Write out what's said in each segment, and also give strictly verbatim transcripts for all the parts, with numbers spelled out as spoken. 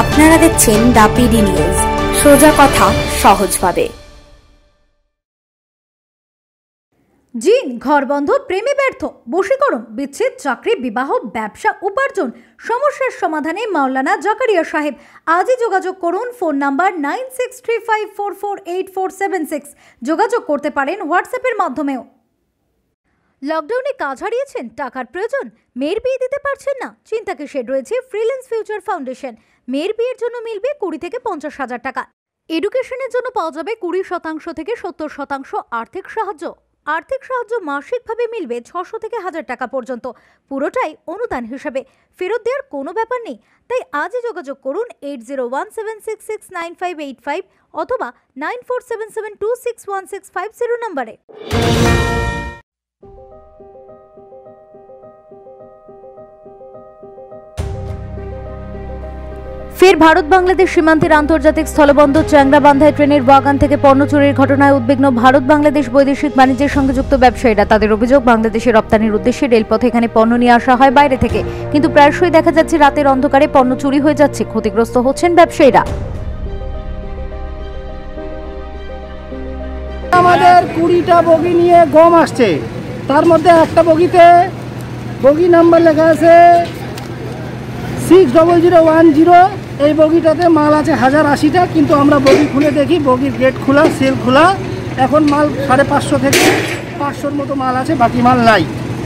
আপনারা দেখছেন the PD news, সোজা কথা সহজভাবে। জিন, ঘর বন্ধ, প্রেমে ব্যর্থ, বশীকরণ, বিচ্ছেদ, চাকরি, বিবাহ, ব্যবসা, উপার্জন, সমস্যার সমাধানে মাওলানা জাকারিয়া সাহেব। আজই যোগাযোগ করুন। Phone number nine six three five four four eight four seven six. যোগাযোগ করতে পারেন হোয়াটসঅ্যাপের মাধ্যমেও। লকডাউনে কাজ হারিয়েছেন, টাকার প্রয়োজন, মেয়ের বিয়ে দিতে পারছেন না, চিন্তা কিসের? রয়েছে ফ্রিল্যান্স ফিউচার ফাউন্ডেশন। মেয়ের বিয়ের জন্য মিলবে কুড়ি থেকে পঞ্চাশ হাজার টাকা। এডুকেশনের জন্য পাওয়া যাবে কুড়ি শতাংশ থেকে সত্তর শতাংশ আর্থিক সাহায্য। আর্থিক সাহায্য মাসিকভাবে মিলবে ছশো থেকে হাজার টাকা পর্যন্ত, পুরোটাই অনুদান হিসাবে, ফেরত দেওয়ার কোনো ব্যাপার নেই। তাই আজই যোগাযোগ করুন eight zero one seven six six nine five eight five অথবা nine four seven seven two six one six five zero নম্বরে। ফের ভারত বাংলাদেশ সীমান্তের আন্তর্জাতিক স্থলবন্দর চ্যাংরাবান্ধায় ট্রেনের বাগান থেকে পণ্য চুরির ঘটনায় উদ্বিগ্ন ভারত বাংলাদেশ বৈদেশিক বাণিজ্যের সঙ্গে যুক্ত ব্যবসায়ীরা। তাদের অভিযোগ, বাংলাদেশে রপ্তানির উদ্দেশ্যে রেলপথে এখানে পণ্য নিয়ে আসা হয় বাইরে থেকে, কিন্তু প্রায়শই দেখা যাচ্ছে রাতের অন্ধকারে পণ্য চুরি হয়ে যাচ্ছে, ক্ষতিগ্রস্ত হচ্ছেন ব্যবসায়ীরা। আমাদের কুড়িটা বগি নিয়ে গম আসছে, তার মধ্যে একটা বগিতে বগি নাম্বার লেখা আছে six double zero one zero. এই বগিটাতে মাল আছে হাজার আশিটা, কিন্তু আমরা বগি খুলে দেখি বগির গেট খোলা, সেল খোলা। এখন মাল সাড়ে পাঁচশো থেকে পাঁচশোর মতো মাল আছে, বাকি মাল নাই।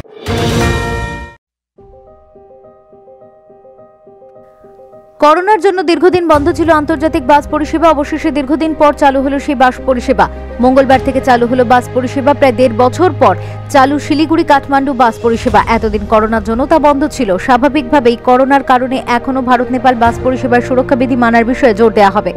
করোনার জন্য দীর্ঘদিন বন্ধ ছিল আন্তর্জাতিক বাস পরিষেবা। অবশেষে দীর্ঘদিন পর চালু হলো সেই বাস পরিষেবা। মঙ্গলবার থেকে চালু হলো বাস পরিষেবা। প্রায় দেড় বছর পর চালু শিলিগুড়ি কাঠমান্ডু বাস পরিষেবা। এতদিন করোনার জন্য তা বন্ধ ছিল। স্বাভাবিকভাবেই করোনার কারণে এখনও ভারত নেপাল বাস পরিষেবার সুরক্ষাবিধি মানার বিষয়ে জোর দেওয়া হবে।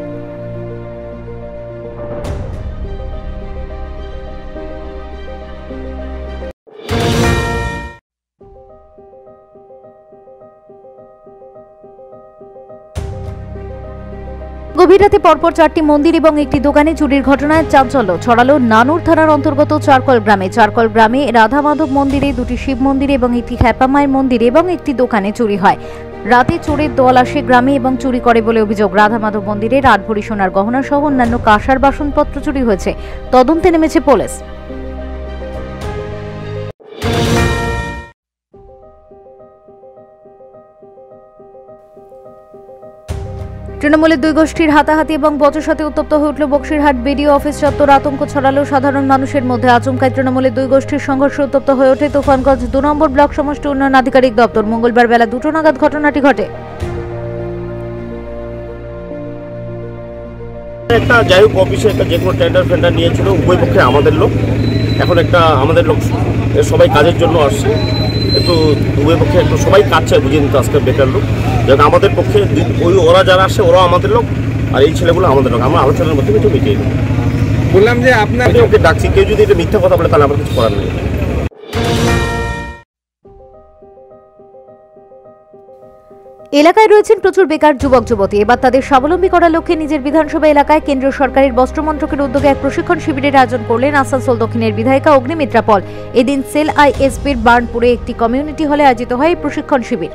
গভীর রাতে পরপর চারটি মন্দির এবং একটি দোকানে চুরির ঘটনায় চাঞ্চল্য ছড়ালো নানুর থানার অন্তর্গত চারকল গ্রামে। চারকল গ্রামে রাধা মাধব মন্দিরে, দুটি শিব মন্দিরে এবং একটি খ্যাপা মায়ের মন্দিরে এবং একটি দোকানে চুরি হয়। রাতে চোরের দল আসে গ্রামে এবং চুরি করে বলে অভিযোগ। রাধা মাধব মন্দিরে রাত ভরি সোনার গহনা সহ অন্যান্য কাঁসার বাসনপত্র চুরি হয়েছে। তদন্তে নেমেছে পুলিশ। তৃণমূলের দুই গোষ্ঠীর হাতাহাতি এবং বচসাতে উত্তপ্ত হয়ে উঠল বক্সিরহাট বিডিও অফিস চত্বর। আতঙ্ক ছড়ালো সাধারণ মানুষের মধ্যে। আচমকায় তৃণমূলের দুই গোষ্ঠীর সংঘর্ষে উত্তপ্ত হয়ে ওঠে তুফানগঞ্জ দু নম্বর ব্লক সমষ্টি উন্নয়ন আধিকারিক দপ্তর। মঙ্গলবার বেলা দুটো নাগাদ ঘটনাটি ঘটে। একটা যাই হোক অফিসে একটা যে কোনো টেন্ডার ফেন্ডার নিয়েছিল, উভয় পক্ষে আমাদের লোক। এখন একটা আমাদের লোক সবাই কাজের জন্য আসছে, একটু উভয় পক্ষে একটু সবাই কাজ চায় বুঝিয়ে নিতে আজকে বেকার লোক। যেন আমাদের পক্ষে ওই ওরা যারা আসে ওরাও আমাদের লোক, আর এই ছেলেগুলো আমাদের লোক। আমরা আলোচনার মধ্যে কিছু মিটিয়ে দেবো। বললাম যে আপনার ওকে ডাকছি, কেউ যদি এটা মিথ্যা কথা বলে তাহলে আমার কিছু করার নেই। এলাকায় রয়েছেন প্রচুর বেকার যুবক যুবতী। এবার তাদের স্বাবলম্বী করার লক্ষ্যে নিজের বিধানসভা এলাকায় কেন্দ্রীয় সরকারের বস্ত্র মন্ত্রকের উদ্যোগে এক প্রশিক্ষণ শিবিরের আয়োজন করলেন আসানসোল দক্ষিণের বিধায়িকা অগ্নিমিত্রা পল। এদিন সেল আইএসপির বার্নপুরে একটি কমিউনিটি হলে আয়োজিত হয় এই প্রশিক্ষণ শিবির।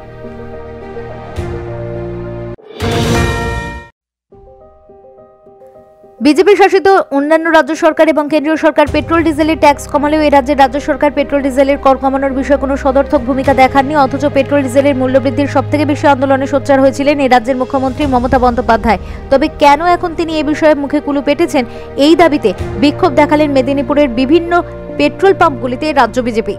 বিজেপি শাসিত অন্যান্য রাজ্য সরকার এবং কেন্দ্রীয় সরকার পেট্রোল ডিজেলের ট্যাক্স কমালেও এই রাজ্যের রাজ্য সরকার পেট্রোল ডিজেলের কর কমানোর বিষয়ে কোনো সদর্থক ভূমিকা দেখাননি। অথচ পেট্রোল ডিজেলের মূল্যবৃদ্ধির সবথেকে বেশি আন্দোলনে সোচ্চার হয়েছিলেন এই রাজ্যের মুখ্যমন্ত্রী মমতা বন্দ্যোপাধ্যায়। তবে কেন এখন তিনি এই বিষয়ে মুখে কুলু পেটেছেন, এই দাবিতে বিক্ষোভ দেখালেন মেদিনীপুরের বিভিন্ন পেট্রোল পাম্পগুলিতে রাজ্য বিজেপি।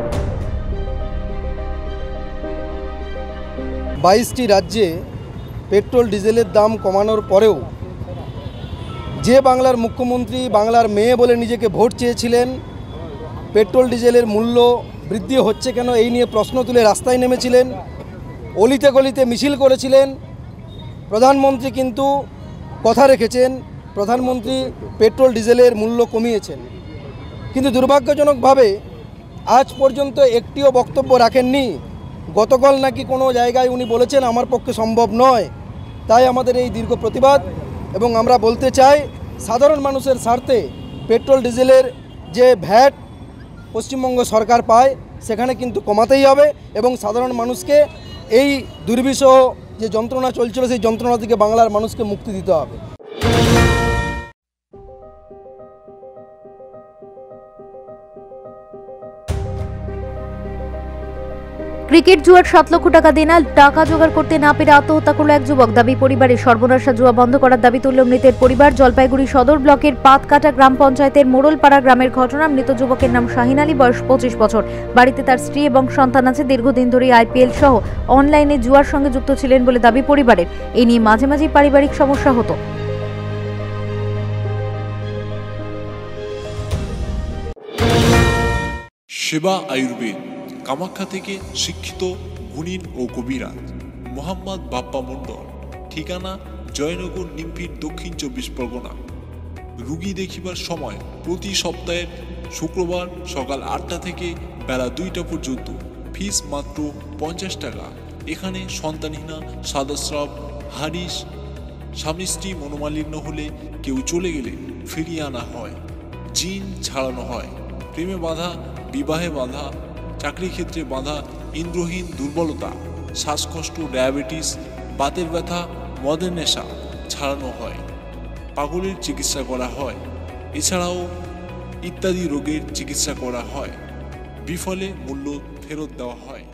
বাইশটি রাজ্যে পেট্রোল ডিজেলের দাম কমানোর পরেও যে বাংলার মুখ্যমন্ত্রী বাংলার মেয়ে বলে নিজেকে ভোট চেয়েছিলেন, পেট্রোল ডিজেলের মূল্য বৃদ্ধি হচ্ছে কেন এই নিয়ে প্রশ্ন তুলে রাস্তায় নেমেছিলেন, অলিতে গলিতে মিছিল করেছিলেন। প্রধানমন্ত্রী কিন্তু কথা রেখেছেন, প্রধানমন্ত্রী পেট্রোল ডিজেলের মূল্য কমিয়েছেন। কিন্তু দুর্ভাগ্যজনকভাবে আজ পর্যন্ত একটিও বক্তব্য রাখেননি। গতকাল নাকি কোনো জায়গায় উনি বলেছেন আমার পক্ষে সম্ভব নয়। তাই আমাদের এই দীর্ঘ প্রতিবাদ, এবং আমরা বলতে চাই সাধারণ মানুষের স্বার্থে পেট্রোল ডিজেলের যে ভ্যাট পশ্চিমবঙ্গ সরকার পায় সেখানে কিন্তু কমাতেই হবে, এবং সাধারণ মানুষকে এই দুর্বিষহ যে যন্ত্রণা চলছিল সেই যন্ত্রণা থেকে বাংলার মানুষকে মুক্তি দিতে হবে। ক্রিকেট জুয়ার সাত লক্ষ টাকা দেনা টাকা জোগাড় করতে না পেরে আত্মহত্যা করল এক যুবক। দাবি পরিবারের সর্বনাশা জুয়া বন্ধ করার দাবি তুলল মৃতের পরিবার। জলপাইগুড়ি সদর ব্লকের পাতকাটা গ্রাম পঞ্চায়েতের মোড়লপাড়া গ্রামের ঘটনা। মৃত যুবকের নাম শাহিন আলী, বয়স পঁচিশ বছর। বাড়িতে তার স্ত্রী এবং সন্তান আছে। দীর্ঘদিন ধরে আইপিএল সহ অনলাইনে জুয়ার সঙ্গে যুক্ত ছিলেন বলে দাবি পরিবারের। এই নিয়ে মাঝে মাঝে পারিবারিক সমস্যা হতো। সেবা আয়ুর্বেদ কামাখ্যা থেকে শিক্ষিত গুণীন ও কবিরাজ মোহাম্মদ বাপ্পা মণ্ডল। ঠিকানা জয়নগর, নিমফিট, দক্ষিণ চব্বিশ পরগনা। রুগী দেখিবার সময় প্রতি সপ্তাহের শুক্রবার সকাল আটটা থেকে বেলা দুইটা পর্যন্ত। ফিস মাত্র পঞ্চাশ টাকা। এখানে সন্তানহীনা, সাদাস্রাব, হারিস, স্বামী স্ত্রী মনোমালিন্য হলে কেউ চলে গেলে ফিরিয়ে আনা হয়। জিন ছাড়ানো হয়। প্রেমে বাধা, বিবাহে বাধা, চাকরি ক্ষেত্রে বাধা, ইন্দ্রহীন, দুর্বলতা, শ্বাসকষ্ট, ডায়াবেটিস, বাতের ব্যথা, মদের নেশা ছাড়ানো হয়। পাগলের চিকিৎসা করা হয়। এছাড়াও ইত্যাদি রোগের চিকিৎসা করা হয়। বিফলে মূল্য ফেরত দেওয়া হয়।